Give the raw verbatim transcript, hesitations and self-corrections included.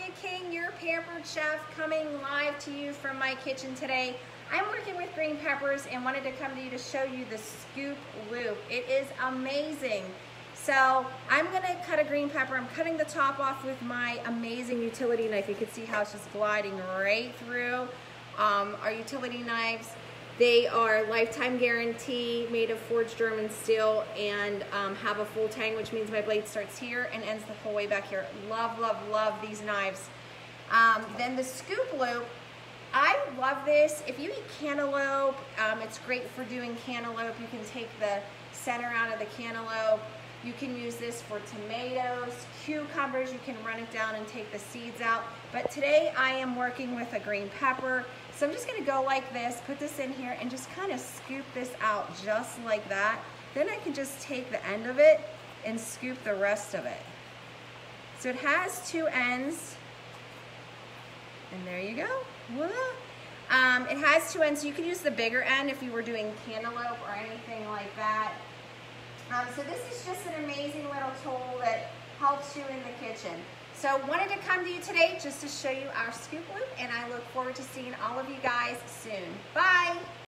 Sonia King, your pampered chef, coming live to you from my kitchen today. I'm working with green peppers and wanted to come to you to show you the scoop loop. It is amazing. So I'm gonna cut a green pepper. I'm cutting the top off with my amazing utility knife. You can see how it's just gliding right through. Um, our utility knives, they are lifetime guarantee, made of forged German steel, and um, have a full tang, which means my blade starts here and ends the whole way back here. Love, love, love these knives. Um, then the scoop loop, I love this. If you eat cantaloupe, um, it's great for doing cantaloupe. You can take the center out of the cantaloupe. You can use this for tomatoes, cucumbers. You can run it down and take the seeds out. But today I am working with a green pepper. So I'm just gonna go like this, put this in here, and just kind of scoop this out just like that. Then I can just take the end of it and scoop the rest of it. So it has two ends. And there you go. Voila. Um, it has two ends, so you could use the bigger end if you were doing cantaloupe or anything like that. Um, so this is just an amazing little tool that helps you in the kitchen. So wanted to come to you today just to show you our scoop loop, and I look forward to seeing all of you guys soon. Bye.